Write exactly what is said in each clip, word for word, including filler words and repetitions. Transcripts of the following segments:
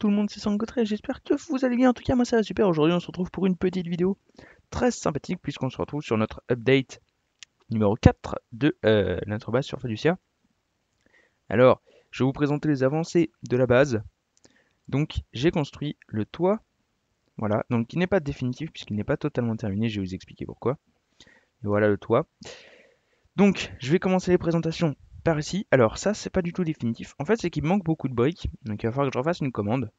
tout le monde, c'est Sangotré, j'espère que vous allez bien. En tout cas, moi ça va super. Aujourd'hui, on se retrouve pour une petite vidéo très sympathique puisqu'on se retrouve sur notre update numéro quatre de euh, notre base sur Fiducia. Alors, je vais vous présenter les avancées de la base. Donc, j'ai construit le toit, voilà, donc qui n'est pas définitif puisqu'il n'est pas totalement terminé. Je vais vous expliquer pourquoi. Et voilà le toit. Donc, je vais commencer les présentations par ici. Alors, ça, c'est pas du tout définitif. En fait, c'est qu'il me manque beaucoup de briques. Donc, il va falloir que je refasse une commande.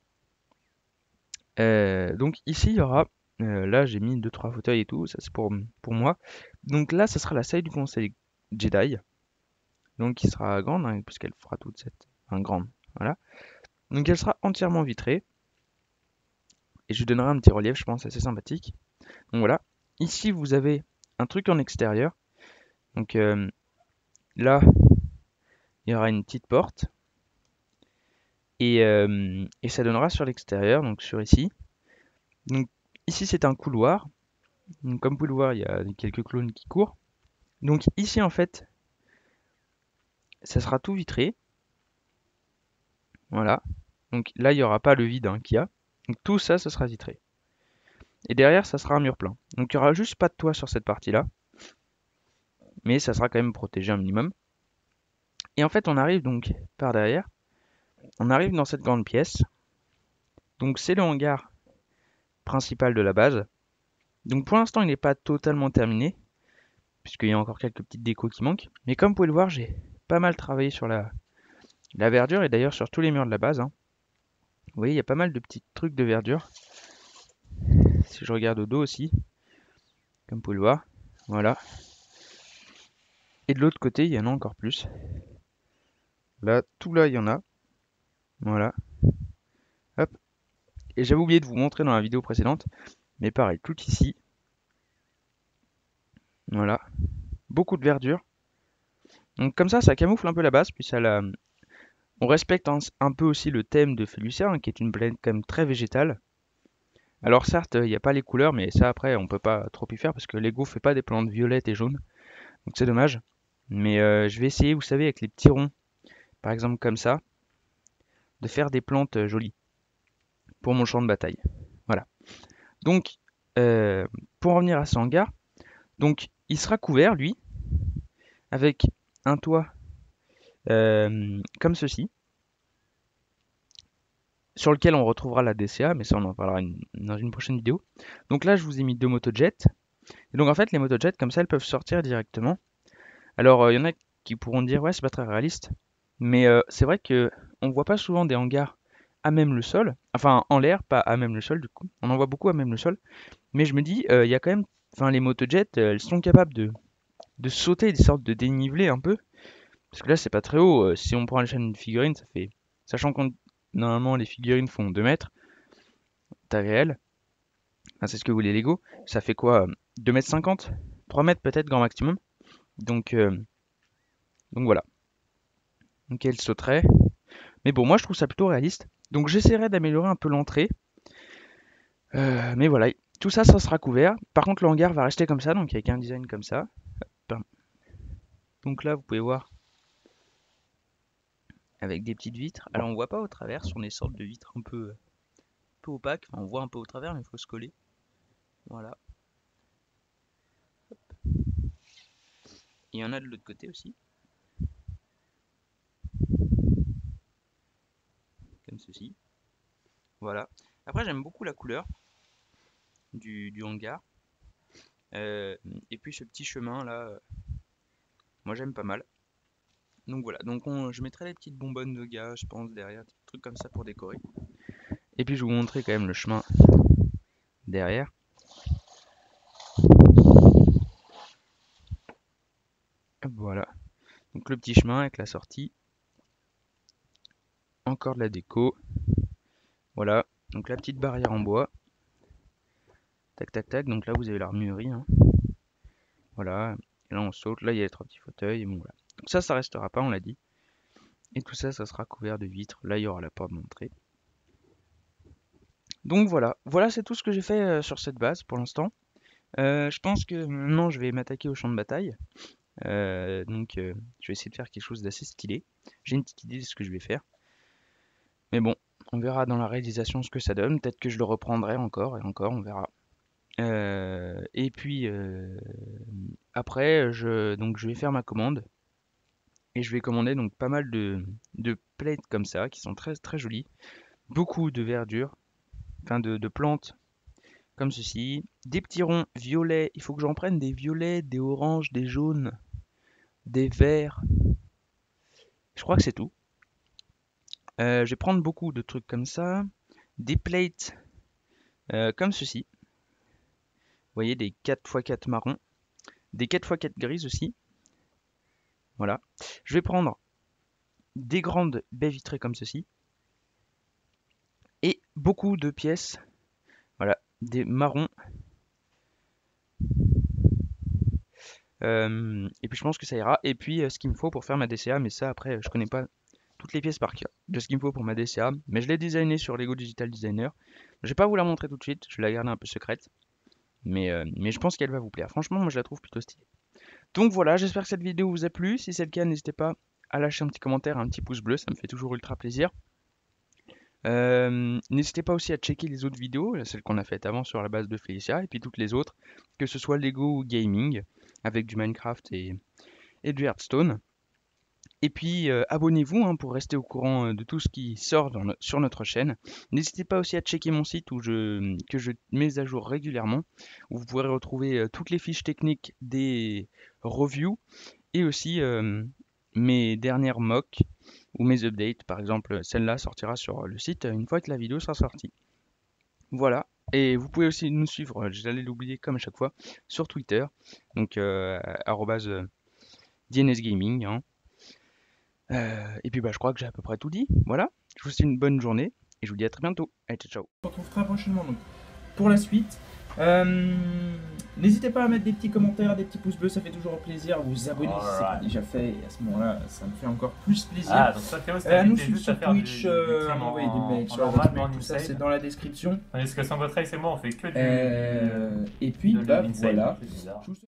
Euh, donc ici, il y aura, euh, là j'ai mis deux trois fauteuils et tout, ça c'est pour, pour moi. Donc là, ça sera la salle du conseil Jedi, donc qui sera grande, hein, puisqu'elle fera toute cette, enfin grande, voilà. Donc elle sera entièrement vitrée, et je lui donnerai un petit relief, je pense, assez sympathique. Donc voilà. Ici, vous avez un truc en extérieur. Donc euh, là, il y aura une petite porte, et, euh, et ça donnera sur l'extérieur, donc sur ici. Donc ici, c'est un couloir. Donc, comme vous pouvez le voir, il y a quelques clones qui courent. Donc ici, en fait, ça sera tout vitré. Voilà. Donc là, il n'y aura pas le vide hein, qu'il y a. Donc tout ça, ça sera vitré. Et derrière, ça sera un mur plein. Donc il n'y aura juste pas de toit sur cette partie-là. Mais ça sera quand même protégé un minimum. Et en fait, on arrive donc par derrière. On arrive dans cette grande pièce. Donc c'est le hangar principal de la base. Donc pour l'instant, il n'est pas totalement terminé. Puisqu'il y a encore quelques petites décos qui manquent. Mais comme vous pouvez le voir, j'ai pas mal travaillé sur la, la verdure. Et d'ailleurs sur tous les murs de la base. Hein. Vous voyez, il y a pas mal de petits trucs de verdure. Si je regarde au dos aussi, comme vous pouvez le voir, voilà. Et de l'autre côté, il y en a encore plus. Là, tout là, il y en a. Voilà. Hop. Et j'avais oublié de vous montrer dans la vidéo précédente, mais pareil, tout ici. Voilà. Beaucoup de verdure. Donc comme ça, ça camoufle un peu la base, puis ça la... On respecte un, un peu aussi le thème de Felucia, hein, qui est une planète quand même très végétale. Alors certes, il n'y a pas les couleurs, mais ça après, on peut pas trop y faire, parce que Lego fait pas des plantes violettes et jaunes. Donc c'est dommage. Mais euh, je vais essayer, vous savez, avec les petits ronds, par exemple comme ça, de faire des plantes euh, jolies pour mon champ de bataille. Voilà. Donc, euh, pour en revenir à ce hangar, donc il sera couvert, lui, avec un toit euh, comme ceci, sur lequel on retrouvera la D C A, mais ça on en parlera une- dans une prochaine vidéo. Donc là, je vous ai mis deux motojets. Et donc en fait, les motojets, comme ça, elles peuvent sortir directement. Alors, il euh, y en a qui pourront dire, ouais, c'est pas très réaliste. Mais euh, c'est vrai que on voit pas souvent des hangars à même le sol. Enfin, en l'air, pas à même le sol, du coup. On en voit beaucoup à même le sol. Mais je me dis, euh, il y a quand même... Enfin, les motojets, euh, elles sont capables de, de sauter des sortes de dénivelés un peu. Parce que là, c'est pas très haut. Euh, si on prend l'échelle d'une figurine, ça fait... Sachant qu'on normalement les figurines font deux mètres, taille réelle. Enfin, c'est ce que voulait Lego. Ça fait quoi euh, deux mètres cinquante, trois mètres peut-être grand maximum. Donc, euh, donc voilà. Donc elle sauterait. Mais bon, moi je trouve ça plutôt réaliste. Donc j'essaierai d'améliorer un peu l'entrée. Euh, mais voilà, tout ça, ça sera couvert. Par contre, le hangar va rester comme ça, donc avec un design comme ça. Hop. Donc là, vous pouvez voir avec des petites vitres. Alors on voit pas au travers, ce sont des sortes de vitres un peu, un peu opaques. Enfin, on voit un peu au travers, mais il faut se coller. Voilà. Il y en a de l'autre côté aussi, comme ceci. Voilà. Après, j'aime beaucoup la couleur du, du hangar. Euh, et puis ce petit chemin là, euh, moi j'aime pas mal. Donc voilà, donc on, je mettrai les petites bonbonnes de gars, je pense, derrière, des trucs comme ça pour décorer. Et puis je vais vous montrer quand même le chemin derrière. Voilà, donc le petit chemin avec la sortie. Encore de la déco. Voilà, donc la petite barrière en bois. Tac tac tac, donc là vous avez l'armurerie. Hein. Voilà, et là on saute, là il y a les trois petits fauteuils, et bon voilà. Donc ça, ça restera pas, on l'a dit. Et tout ça, ça sera couvert de vitres. Là il y aura la porte d'entrée. Donc voilà, voilà c'est tout ce que j'ai fait euh, sur cette base pour l'instant. Euh, je pense que maintenant je vais m'attaquer au champ de bataille. Euh, donc euh, je vais essayer de faire quelque chose d'assez stylé. J'ai une petite idée de ce que je vais faire. Mais bon, on verra dans la réalisation ce que ça donne. Peut-être que je le reprendrai encore et encore, on verra. Euh, et puis euh, après, je, donc je vais faire ma commande et je vais commander donc pas mal de, de plates comme ça qui sont très très jolies. Beaucoup de verdure, enfin de, de plantes comme ceci. Des petits ronds violets. Il faut que j'en prenne des violets, des oranges, des jaunes, des verts. Je crois que c'est tout. Euh, je vais prendre beaucoup de trucs comme ça. Des plates euh, comme ceci. Vous voyez, des quatre par quatre marrons. Des quatre par quatre grises aussi. Voilà. Je vais prendre des grandes baies vitrées comme ceci. Et beaucoup de pièces. Voilà. Des marrons. Euh, et puis je pense que ça ira. Et puis euh, ce qu'il me faut pour faire ma D C A. Mais ça après, je connais pas toutes les pièces par cœur de ce qu'il me faut pour ma D C A. Mais je l'ai designé sur Lego Digital Designer. Je vais pas vous la montrer tout de suite. Je vais la garder un peu secrète. Mais, euh, mais je pense qu'elle va vous plaire. Franchement, moi je la trouve plutôt stylée. Donc voilà, j'espère que cette vidéo vous a plu. Si c'est le cas, n'hésitez pas à lâcher un petit commentaire, un petit pouce bleu, ça me fait toujours ultra plaisir. Euh, n'hésitez pas aussi à checker les autres vidéos, celles qu'on a faites avant sur la base de Felicia, et puis toutes les autres, que ce soit Lego ou Gaming, avec du Minecraft et, et du Hearthstone. Et puis euh, abonnez-vous hein, pour rester au courant euh, de tout ce qui sort dans no- sur notre chaîne. N'hésitez pas aussi à checker mon site où je, que je mets à jour régulièrement, où vous pourrez retrouver euh, toutes les fiches techniques des reviews et aussi euh, mes dernières mocks ou mes updates. Par exemple, celle-là sortira sur le site une fois que la vidéo sera sortie. Voilà. Et vous pouvez aussi nous suivre, j'allais l'oublier comme à chaque fois, sur Twitter, donc euh, arobase euh, D N S Gaming. Hein. Euh, et puis bah, je crois que j'ai à peu près tout dit. Voilà. Je vous souhaite une bonne journée et je vous dis à très bientôt. Allez, ciao, ciao. On se retrouve très prochainement donc, pour la suite. Euh, N'hésitez pas à mettre des petits commentaires, des petits pouces bleus, ça fait toujours plaisir. Vous abonner si c'est pas déjà fait, et à ce moment-là, ça me fait encore plus plaisir. Ah, donc toi, Théo, Euh, c'est à nous invité suivre juste à sur faire du, Twitch, du euh, à team m'envoyer des en, mails en sur la normal, boîte mais en mail, tout ça, inside. c'est dans la description. Tandis que Sandra Trace et moi, on fait que du, Euh, et puis, de bah l'inside, voilà. donc c'est bizarre. Je vous souhaite-